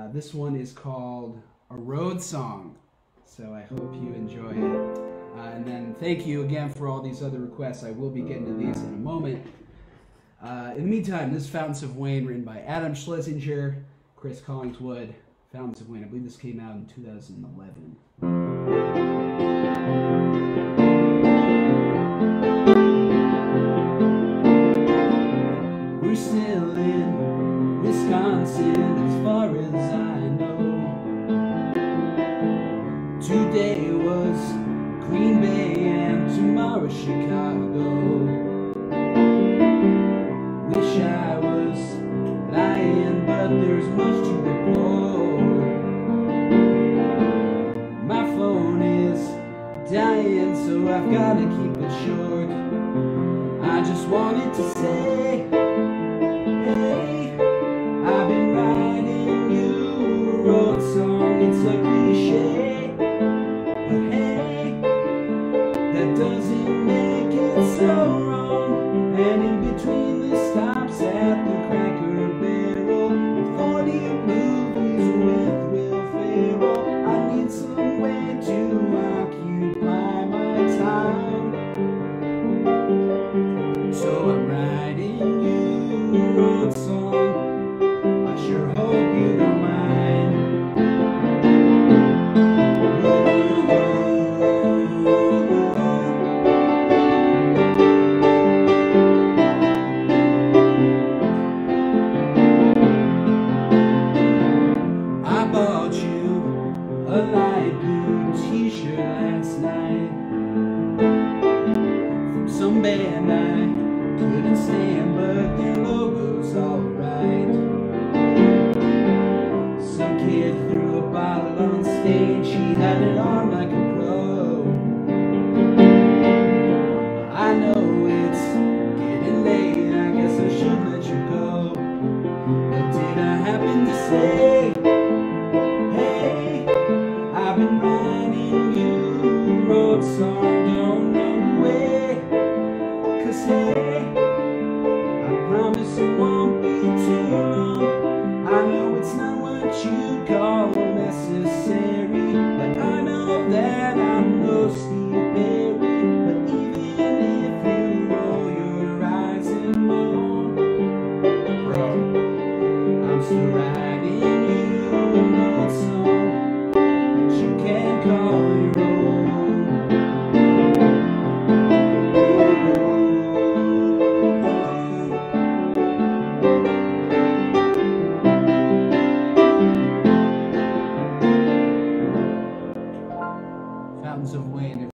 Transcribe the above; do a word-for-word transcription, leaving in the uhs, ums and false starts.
Uh, this one is called A Road Song, so I hope you enjoy it. Uh, and then thank you again for all these other requests. I will be getting to these in a moment. Uh, in the meantime, this is Fountains of Wayne, written by Adam Schlesinger, Chris Collingswood. Fountains of Wayne, I believe this came out in two thousand eleven. We're still in Wisconsin as far as I know. Today was Green Bay and tomorrow Chicago. Wish I was lying, but there's much to report. My phone is dying, so I've gotta keep it short. I just wanted to say, hey, I've been writing you a road song. It's a cliche, but hey, that doesn't make it so wrong. And in between the stops at the Cracker Barrel and forty movies with Will Ferrell, I need some way to occupy my time. So I'm writing you a road song. I sure hope you don't mind. I bought you a light blue t-shirt last night from some band I couldn't stand, but their logo's alright. Some kid threw a bottle on stage, he had it on like a pro. I know it's getting late, I guess I should let you go. But did I happen to say, hey, I've been writing you a road song, don't run away. Cause hey, I promise it won't be too long. I know it's not what you call necessary, but I know that I'm no Steve Perry. But even if you roll your eyes and moan, bro, I'm still writing you a road song that you can call your own. Fountains of Wayne.